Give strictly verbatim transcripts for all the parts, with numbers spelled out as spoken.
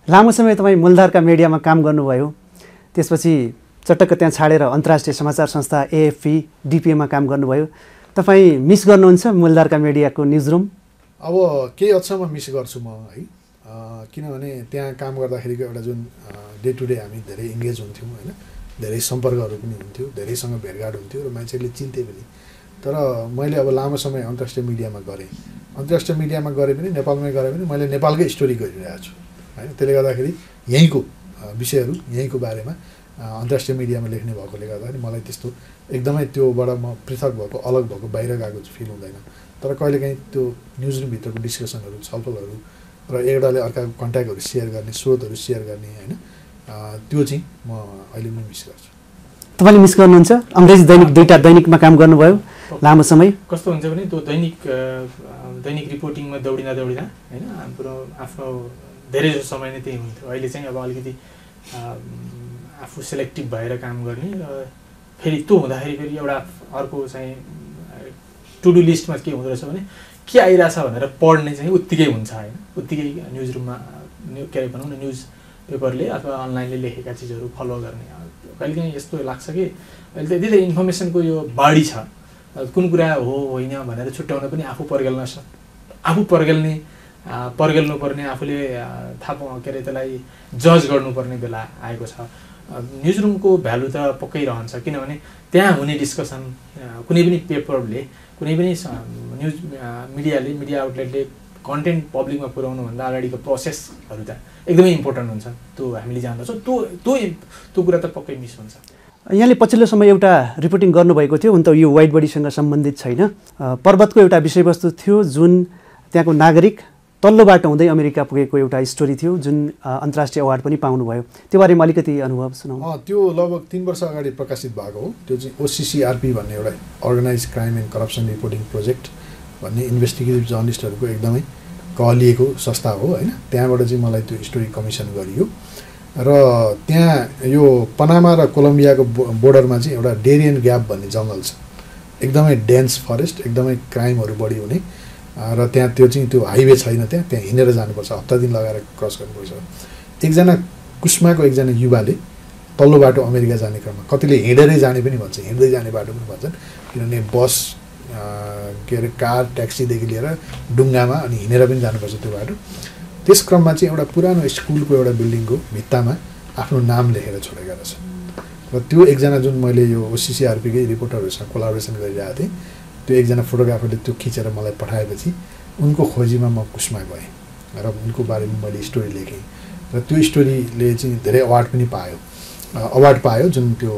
लामो समय तपाईँ मूलधारका मिडियामा काम गर्नुभयो, त्यसपछि चटक्क त्यहाँ छाडेर अन्तर्राष्ट्रिय समाचार संस्था एएफपी डिपिएमा काम गर्नुभयो। तपाईँ मिस गर्नुहुन्छ मूलधारका मिडियाको न्युजरुम? अब केही हदसम्म मिस गर्छु म है, किनभने त्यहाँ काम गर्दाखेरिको एउटा जुन डे टु डे हामी धेरै इङ्गेज हुन्थ्यौँ होइन, धेरै सम्पर्कहरू पनि हुन्थ्यो, धेरैसँग भेटघाट हुन्थ्यो र मान्छेले चिन्थे पनि। तर मैले अब लामो समय अन्तर्राष्ट्रिय मिडियामा गरेँ, अन्तर्राष्ट्रिय मिडियामा गरे पनि नेपालमै गरे पनि मैले नेपालकै स्टोरी गरिरहेको छु होइन। त्यसले गर्दाखेरि यहीँको विषयहरू यहीँको बारेमा अन्तर्राष्ट्रिय मिडियामा लेख्ने भएकोले गर्दाखेरि मलाई त्यस्तो एकदमै त्योबाट म पृथक भएको अलग भएको बाहिर गएको फिल हुँदैन। तर कहिलेकाहीँ त्यो न्युजरुमभित्रको डिस्कसनहरू छलफलहरू र एउटाले अर्काको कन्ट्याक्टहरू सेयर गर्ने, स्रोतहरू सेयर गर्ने होइन, त्यो चाहिँ म अहिले पनि मिस गर्छु। तपाईँले मिस गर्नुहुन्छ? अङ्ग्रेजी दैनिक दुईवटा दैनिकमा काम गर्नुभयो लामो समय। कस्तो हुन्छ भने त्यो दैनिक दैनिक रिपोर्टिङमा दौडिँदा दौडिँदा होइन हाम्रो आफ्नो धेरै जसो समय नै त्यही हुन्थ्यो। अहिले चाहिँ अब अलिकति आफू सेलेक्टिभ भएर काम गर्ने र फेरि त्यो हुँदाखेरि फेरि एउटा अर्को चाहिँ टु डु लिस्टमा के हुँदो रहेछ भने के आइरहेछ भनेर पढ्ने चाहिँ उत्तिकै हुन्छ होइन। उत्तिकै न्युजरुममा न्यु के अरे भनौँ न न्युज पेपरले अथवा अनलाइनले लेखेका चिजहरू फलो गर्ने। कहिलेकाहीँ यस्तो लाग्छ कि अहिले त यति इन्फर्मेसनको यो बाढी छ, कुन कुरा हो होइन भनेर छुट्याउन पनि आफू पर्गेल्न आफू पर्गेल्ने पर्गेल्नु पर्ने, आफूले थाहा के अरे त्यसलाई जज गर्नुपर्ने बेला आएको छ। न्युजरुमको भ्यालु त पक्कै रहन्छ, किनभने त्यहाँ हुने डिस्कसन कुनै पनि पेपरले कुनै पनि न्युज मिडियाले मिडिया आउटलेटले कन्टेन्ट पब्लिकमा पुर्याउनुभन्दा अगाडिको प्रोसेसहरू त एकदमै इम्पोर्टेन्ट हुन्छ। त्यो हामीले जान्दछौँ, त्यो त्यो त्यो कुरा त पक्कै मिस हुन्छ। यहाँले पछिल्लो समय एउटा रिपोर्टिङ गर्नुभएको थियो, हुन त यो वाइड बडीसँग सम्बन्धित छैन, पर्वतको एउटा विषयवस्तु थियो जुन त्यहाँको नागरिक तल्लो बाटो हुँदै अमेरिका पुगेको एउटा स्टोरी थियो जुन अन्तर्राष्ट्रिय अवार्ड पनि पाउनुभयो। त्यो बारेमा अलिकति अनुभव सुनाउँ। त्यो लगभग तीन वर्ष अगाडि प्रकाशित भएको हो। त्यो चाहिँ ओसिसिआरपी भन्ने एउटा organise crime and corruption reporting project भन्ने इन्भेस्टिगेटिभ जर्नलिस्टहरूको एकदमै कहलिएको संस्था हो होइन। त्यहाँबाट चाहिँ मलाई त्यो स्टोरी कमिसन गरियो र त्यहाँ यो पनामा र कोलम्बियाको बोर्डरमा चाहिँ एउटा डेरियन ग्याप भन्ने जङ्गल छ, एकदमै डेन्स फरेस्ट, एकदमै क्राइमहरू बढी हुने र त्यहाँ त्यो चाहिँ त्यो हाइवे छैन, त्यहाँ त्यहाँ हिँडेर जानुपर्छ, हप्ता दिन लगाएर क्रस गर्नुपर्छ। एकजना कुस्माको एकजना युवाले तल्लो बाटो अमेरिका जाने क्रममा, कतिले हिँडेरै जाने पनि भन्छ, हिँड्दै जाने बाटो पनि भन्छन्, किनभने बस के अरे कार ट्याक्सीदेखि लिएर डुङ्गामा अनि हिँडेर पनि जानुपर्छ त्यो बाटो। त्यस क्रममा चाहिँ एउटा पुरानो स्कुलको एउटा बिल्डिङको भित्तामा आफ्नो नाम लेखेर छोडेका रहेछ र त्यो एकजना जुन मैले यो ओसिसिआरपीकै रिपोर्टरहरूसँग कोलाबोरेसन गरिरहेको थिएँ, त्यो एकजना फोटोग्राफरले त्यो खिचेर मलाई पठाएपछि उनको खोजीमा म कुस्मा गएँ र उनको बारेमा मैले स्टोरी लेखेँ र त्यो स्टोरीले चाहिँ धेरै अवार्ड पनि पायो अवार्ड पायो जुन त्यो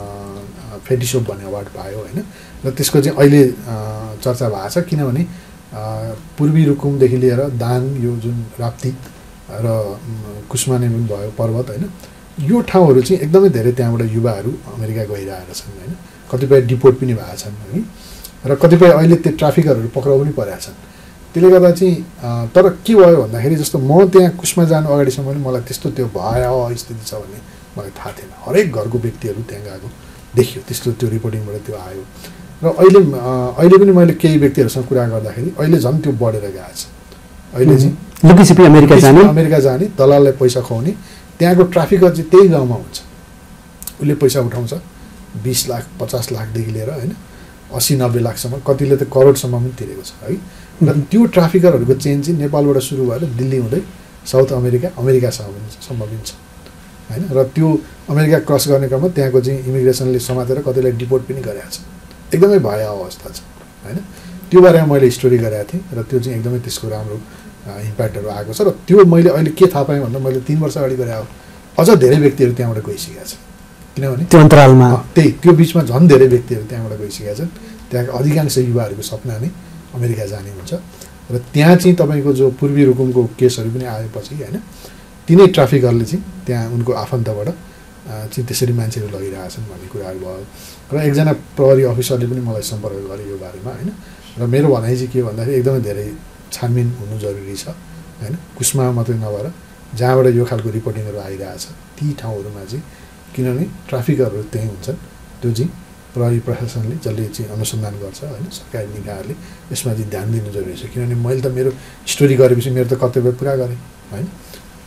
फेटिसोप भन्ने अवार्ड पायो होइन। र त्यसको चाहिँ अहिले चर्चा भएको छ, किनभने पूर्वी रुकुमदेखि लिएर दाङ यो जुन राप्ती र कुस्माने पनि भयो पर्वत होइन, यो ठाउँहरू चाहिँ एकदमै धेरै त्यहाँबाट युवाहरू अमेरिका गइरहेका छन् होइन। कतिपय डिपोर्ट पनि भएका छन् है र कतिपय अहिले त्यो ट्राफिकरहरू पक्राउ पनि परेका छन्। त्यसले गर्दा चाहिँ तर के भयो भन्दाखेरि जस्तो म त्यहाँ कुस्मा जानु अगाडिसम्म पनि मलाई त्यस्तो त्यो भयावह स्थिति छ भन्ने मलाई थाहा थिएन। हरेक घरको व्यक्तिहरू त्यहाँ गएको देखियो, त्यस्तो त्यो रिपोर्टिङबाट त्यो आयो र अहिले अहिले पनि मैले केही व्यक्तिहरूसँग कुरा गर्दाखेरि अहिले झन् त्यो बढेर गएको छ। अहिले चाहिँ लुकिसिपी अमेरिका जाने अमेरिका जाने दलाललाई पैसा खुवाउने, त्यहाँको ट्राफिकर चाहिँ त्यही गाउँमा हुन्छ, उसले पैसा उठाउँछ बिस लाख पचास लाखदेखि लिएर होइन असी नब्बे लाखसम्म, कतिले त करोडसम्म पनि तिरेको छ है। र त्यो ट्राफिकरहरूको चेन चाहिँ नेपालबाट सुरु भएर दिल्ली हुँदै साउथ अमेरिका अमेरिकासम्म सम्म पनि छ होइन। र त्यो अमेरिका क्रस गर्ने क्रममा त्यहाँको चाहिँ इमिग्रेसनले समातेर कतिलाई डिपोर्ट पनि गरेको छ, एकदमै भयावह अवस्था छ होइन। त्यो बारेमा मैले स्टोरी गरेको थिएँ र त्यो चाहिँ एकदमै त्यसको राम्रो इम्प्याक्टहरू आएको छ। र त्यो मैले अहिले के थाहा पाएँ भन्दा मैले तिन वर्ष अगाडि गरेँ, अझ धेरै व्यक्तिहरू त्यहाँबाट गइसकेका छन्, किनभने त्यो अन्तरालमा त्यही त्यो बिचमा झन् धेरै व्यक्तिहरू त्यहाँबाट गइसकेका छन्। त्यहाँको अधिकांश युवाहरूको सपना नै अमेरिका जाने हुन्छ र त्यहाँ चाहिँ तपाईँको जो पूर्वी रुकुमको केसहरू पनि आएपछि होइन तिनै ट्राफिकरले चाहिँ त्यहाँ उनको आफन्तबाट चाहिँ त्यसरी मान्छेहरू लगिरहेछन् भन्ने कुराहरू भयो। र एकजना प्रहरी अफिसरले पनि मलाई सम्पर्क गरे यो बारेमा होइन। र मेरो भनाइ चाहिँ के भन्दाखेरि एकदमै धेरै छानबिन हुनु जरुरी छ होइन। कुस्मा मात्रै नभएर जहाँबाट यो खालको रिपोर्टिङहरू आइरहेछ ती ठाउँहरूमा चाहिँ, किनभने ट्राफिकरहरू त्यहीँ हुन्छन्, त्यो चाहिँ प्रहरी प्रशासनले जसले चाहिँ अनुसन्धान गर्छ होइन, सरकारी निकायहरूले यसमा चाहिँ ध्यान दिनु जरुरी छ। किनभने मैले त मेरो स्टोरी गरेपछि मेरो त कर्तव्य पुरा गरेँ होइन।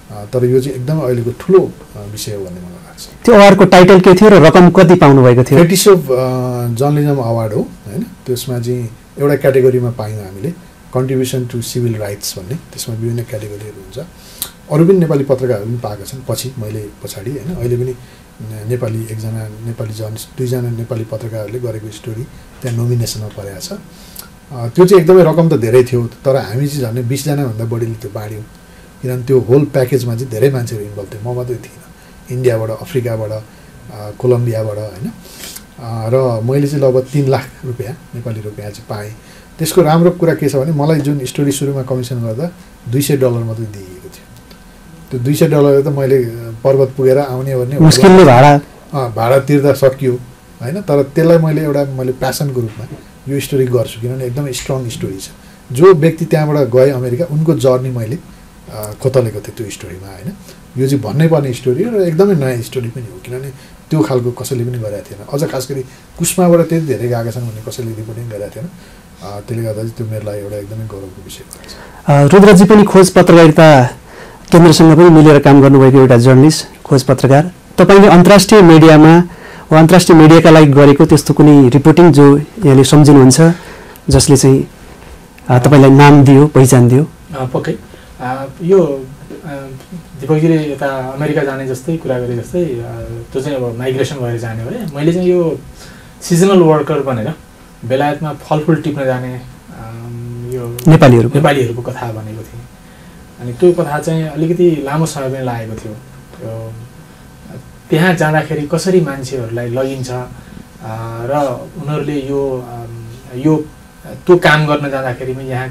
तर यो चाहिँ एकदमै अहिलेको ठुलो विषय हो भन्ने मलाई लाग्छ। त्यो अवार्डको टाइटल के थियो र रकम कति पाउनु भएको थियो? फेटिसोभ जर्नलिजम अवार्ड हो होइन। त्यसमा चाहिँ एउटा क्याटेगोरीमा पायौँ हामीले कन्ट्रिब्युसन टु सिभिल राइट्स भन्ने, त्यसमा विभिन्न क्याटेगोरीहरू हुन्छ। अरू पनि नेपाली पत्रकारहरू पनि पाएका छन् पछि, मैले पछाडि होइन। अहिले पनि नेपाली एकजना नेपाली जर्नलिस्ट दुईजना नेपाली पत्रकारहरूले गरेको स्टोरी त्यहाँ नोमिनेसनमा परेको छ। त्यो चाहिँ एकदमै रकम त धेरै थियो, तर हामी चाहिँ झन् बिसजनाभन्दा बढीले त्यो बाँड्यौँ, किनभने त्यो होल प्याकेजमा चाहिँ धेरै मान्छेहरू इन्भल्भ थियो। म मात्रै थिइनँ, इन्डियाबाट, अफ्रिकाबाट, कोलम्बियाबाट होइन। र मैले चाहिँ लगभग तिन लाख रुपियाँ नेपाली रुपियाँ चाहिँ पाएँ। त्यसको राम्रो कुरा के छ भने मलाई जुन स्टोरी सुरुमा कमिसन गर्दा दुई सय डलर मात्रै दिइएको थियो। त्यो दुई सय डलर त मैले पर्वत पुगेर आउने भने मुस्किलले भाडा भाडा तिर्दा सकियो होइन। तर त्यसलाई मैले एउटा मैले प्यासनको रूपमा यो स्टोरी गर्छु, किनभने एकदमै स्ट्रङ स्टोरी छ। जो व्यक्ति त्यहाँबाट गए अमेरिका, उनको जर्नी मैले खोतलेको थिएँ त्यो स्टोरीमा होइन। यो चाहिँ भन्नै पर्ने स्टोरी हो र एकदमै नयाँ स्टोरी पनि हो, किनभने त्यो खालको कसैले पनि गरेको थिएन। अझ खास गरी कुस्माबाट त्यति धेरै गएका छन् भन्ने कसैले रिपोर्टिङ गरेको थिएन। त्यसले गर्दा चाहिँ त्यो मेरो लागि एउटा एकदमै गौरवको विषय हो। रुद्रजी पनि खोज पत्रकारिता केन्द्रसँग पनि मिलेर काम गर्नुभएको एउटा जर्नलिस्ट, खोज पत्रकार। तपाईँले अन्तर्राष्ट्रिय मिडियामा वा अन्तर्राष्ट्रिय मिडियाका लागि गरेको त्यस्तो कुनै रिपोर्टिङ जो यहाँले सम्झिनुहुन्छ, जसले चाहिँ तपाईँलाई नाम दियो, पहिचान दियो? पक्कै यो दिपकजीले यता अमेरिका जाने जस्तै कुरा गरे जस्तै त्यो चाहिँ अब माइग्रेसन भएर जाने हो। मैले चाहिँ यो सिजनल वर्कर भनेर बेलायतमा फलफुल टिप्न जाने यो नेपालीहरू नेपालीहरूको कथा भनेको थिएँ। अनि त्यो कथा चाहिँ अलिकति लामो समय पनि लागेको थियो। त्यो त्यहाँ जाँदाखेरि कसरी मान्छेहरूलाई लगिन्छ र उनीहरूले यो यो त्यो काम गर्न जाँदाखेरिमा यहाँ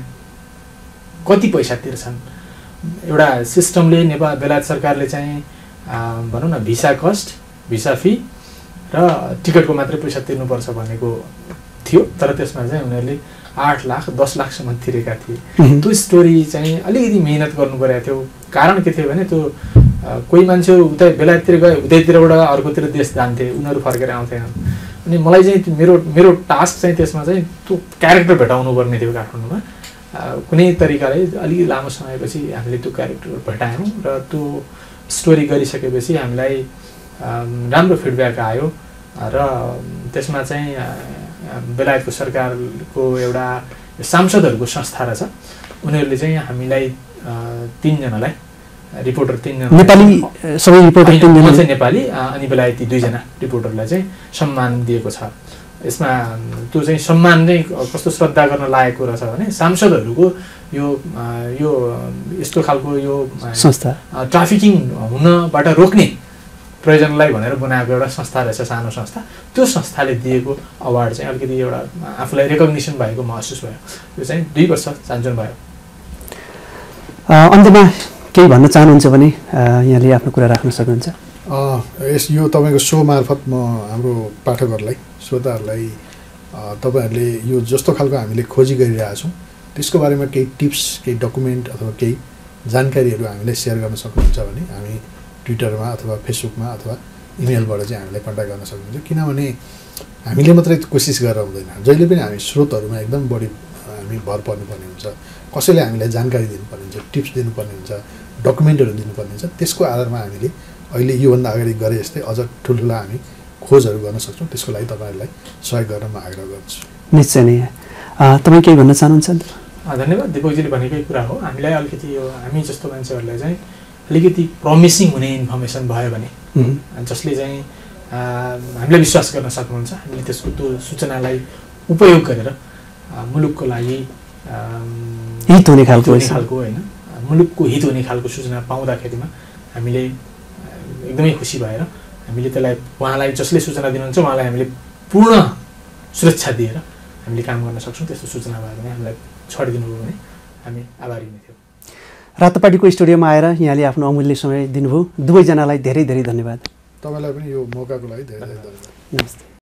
कति पैसा तिर्छन्। एउटा सिस्टमले नेपाल बेलायत सरकारले चाहिँ भनौँ न भिसा कस्ट, भिसा फी र टिकटको मात्रै पैसा तिर्नुपर्छ भनेको थियो, तर त्यसमा चाहिँ उनीहरूले आठ लाख दस लाखसम्म तिरेका थिए। त्यो स्टोरी चाहिँ अलिकति मिहिनेत गर्नु परेको थियो। कारण के थियो भने त्यो कोही मान्छेहरू उता बेलायततिर गए, उतैतिरबाट अर्कोतिर देश जान्थे, उनीहरू फर्केर आउँथेनन्। अनि मलाई चाहिँ मेरो मेरो टास्क चाहिँ त्यसमा चाहिँ त्यो क्यारेक्टर भेटाउनु पर्ने थियो काठमाडौँमा। कुनै तरिकाले अलिकति लामो समयपछि हामीले त्यो क्यारेक्टर भेटायौँ र त्यो स्टोरी गरिसकेपछि हामीलाई राम्रो फिडब्याक आयो र त्यसमा चाहिँ बेलायतको सरकारको एउटा सांसदहरूको संस्था रहेछ, उनीहरूले चाहिँ हामीलाई तिनजनालाई रिपोर्टर तिनजना नेपाली सबै रिपोर्टर तिनजना चाहिँ नेपाली अनि बेलायती दुईजना रिपोर्टरलाई चाहिँ सम्मान दिएको छ। यसमा त्यो चाहिँ सम्मान चाहिँ कस्तो श्रद्धा गर्न लागेको रहेछ भने सांसदहरूको यो यो यस्तो खालको यो संस्था ट्राफिकिङ हुनबाट रोक्ने प्रयोजनलाई भनेर बनाएको एउटा संस्था रहेछ, सानो संस्था। त्यो संस्थाले दिएको अवार्ड चाहिँ अलिकति एउटा आफूलाई रेकग्निसन भएको महसुस भयो। त्यो चाहिँ दुई वर्ष चान्चुन भयो। अन्त्यमा केही भन्न चाहनुहुन्छ भने यहाँले आफ्नो कुरा राख्न सक्नुहुन्छ। यस यो तपाईँको सो मार्फत म हाम्रो पाठकहरूलाई, श्रोताहरूलाई तपाईँहरूले यो जस्तो खालको हामीले खोजी गरिरहेछौँ त्यसको बारेमा केही टिप्स, केही डकुमेन्ट अथवा केही जानकारीहरू हामीलाई सेयर गर्न सक्नुहुन्छ भने हामी ट्विटरमा अथवा फेसबुकमा अथवा इमेलबाट चाहिँ हामीलाई कन्ट्याक्ट गर्न सक्नुहुन्छ। किनभने हामीले मात्रै कोसिस गरेर हुँदैन, जहिले पनि हामी स्रोतहरूमा एकदम बढी हामी भर पर्नुपर्ने हुन्छ। कसैले हामीलाई जानकारी दिनुपर्ने हुन्छ, टिप्स दिनुपर्ने हुन्छ, डकुमेन्टहरू दिनुपर्ने हुन्छ। त्यसको आधारमा हामीले अहिले योभन्दा अगाडि गरे जस्तै अझ ठुल्ठुला हामी खोजहरू गर्न सक्छौँ। त्यसको लागि तपाईँहरूलाई सहयोग गर्न म आग्रह गर्छु। निश्चय नै। तपाईँ केही भन्न चाहनुहुन्छ? धन्यवाद। दिपकजीले भनेकै कुरा हो। हामीलाई अलिकति यो हामी जस्तो मान्छेहरूलाई चाहिँ अलिकति प्रमिसिङ हुने इन्फर्मेसन भयो भने जसले चाहिँ हामीलाई विश्वास गर्न सक्नुहुन्छ, हामीले त्यसको त्यो सूचनालाई उपयोग गरेर मुलुकको लागि हित हुने खालको खालको होइन मुलुकको हित हुने खालको सूचना पाउँदाखेरिमा हामीले एकदमै खुसी भएर हामीले त्यसलाई उहाँलाई जसले सूचना दिनुहुन्छ उहाँलाई हामीले पूर्ण सुरक्षा दिएर हामीले काम गर्न सक्छौँ। त्यस्तो सूचना भयो भने हामीलाई छाडिदिनुभयो भने हामी आभारी नै थियौँ। रातोपाटीको स्टुडियोमा आएर यहाँले आफ्नो अमूल्य समय दिनुभयो। दुवैजनालाई धेरै धेरै धन्यवाद। तपाईँलाई पनि यो मौकाको लागि धेरै धेरै धन्यवाद। नमस्ते।